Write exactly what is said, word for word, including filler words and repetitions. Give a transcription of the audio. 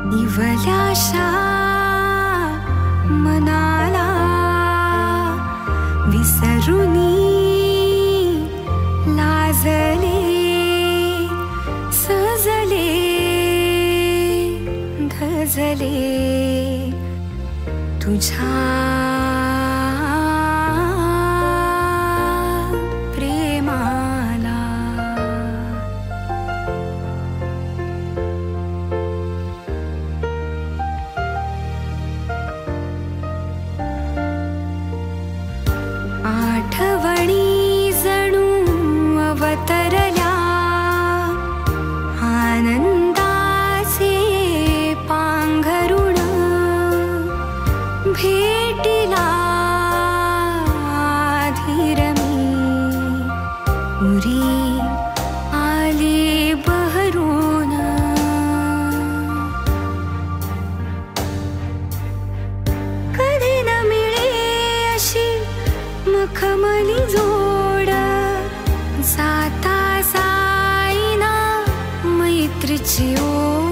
निवल्याशा मनाला विसरुनी लाजले सजले धजले तुझ्या प्रेमाला. आठवणी जणू अवतरल्या आनंदाचे पांघरुण भेटीला धीर मी उरी आले बहरून. कधी न मिळे अशी मखमली जोड जाता जाईना मैत्रीची ओढ.